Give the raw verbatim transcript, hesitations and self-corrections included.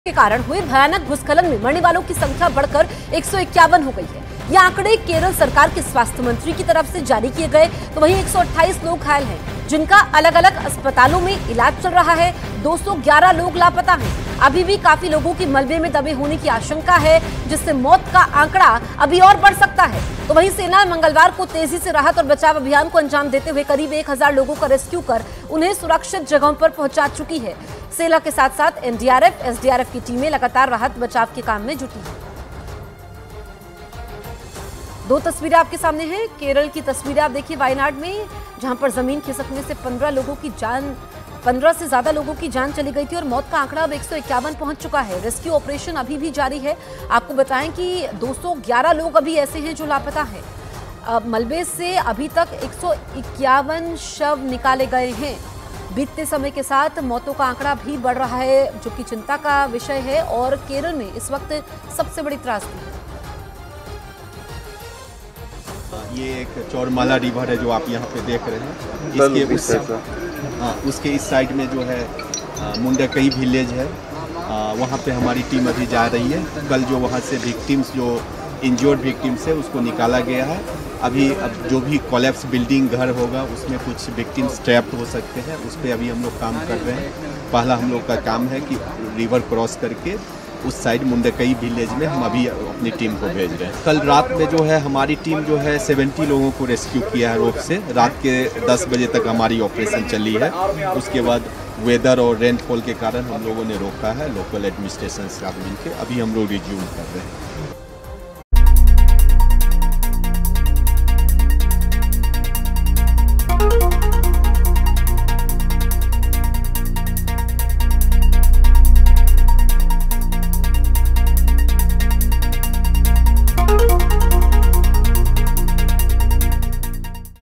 के कारण हुए भयानक भूस्खलन में मरने वालों की संख्या बढ़कर एक सौ इक्यावन हो गई है। ये आंकड़े केरल सरकार के स्वास्थ्य मंत्री की तरफ से जारी किए गए, तो वहीं एक सौ अट्ठाईस लोग घायल हैं, जिनका अलग अलग अस्पतालों में इलाज चल रहा है। दो सौ ग्यारह लोग लापता हैं। अभी भी काफी लोगों की मलबे में दबे होने की आशंका है, जिससे मौत का आंकड़ा अभी और बढ़ सकता है। तो वहीं सेना मंगलवार को तेजी से राहत और बचाव अभियान को अंजाम देते हुए करीब एक हजार लोगों का रेस्क्यू कर उन्हें सुरक्षित जगहों पर पहुंचा चुकी है। सेना के साथ साथ एनडीआरएफ, एसडीआरएफ की टीमें लगातार राहत बचाव के काम में जुटी हैं। दो तस्वीरें आपके सामने हैं। केरल की तस्वीरें आप देखिए, वायनाड में, जहां पर जमीन खिसकने से पंद्रह लोगों की जान पंद्रह से ज्यादा लोगों की जान चली गई थी और मौत का आंकड़ा अब एक सौ इक्यावन पहुंच चुका है। रेस्क्यू ऑपरेशन अभी भी जारी है। आपको बताएं कि दो सौ ग्यारह लोग अभी ऐसे हैं जो लापता हैं। मलबे से अभी तक एक सौ इक्यावन शव निकाले गए हैं। बीतते समय के साथ मौतों का आंकड़ा भी बढ़ रहा है, जो कि चिंता का विषय है और केरल में इस वक्त सबसे बड़ी त्रासदी है। ये एक चौरमाला रिवर है जो आप यहाँ पे देख रहे हैं। इसके उस हाँ, उसके इस साइड में जो है मुंडकई विलेज है, वहाँ पे हमारी टीम अभी जा रही है। कल जो वहाँ से विक्टिम्स, जो इंजर्ड विक्टिम्स है, उसको निकाला गया है। अभी अब जो भी कोलैप्स बिल्डिंग घर होगा उसमें कुछ विक्टिम्स ट्रैप्ड हो सकते हैं, उस पर अभी हम लोग काम कर रहे हैं। पहला हम लोग का काम है कि रिवर क्रॉस करके उस साइड मुंडकई विलेज में हम अभी अपनी टीम को भेज रहे हैं। कल रात में जो है हमारी टीम जो है सत्तर लोगों को रेस्क्यू किया है रोप से। रात के दस बजे तक हमारी ऑपरेशन चली है। उसके बाद वेदर और रेनफॉल के कारण हम लोगों ने रोका है। लोकल एडमिनिस्ट्रेशन से मिलकर अभी हम लोग रिज्यूम कर रहे हैं।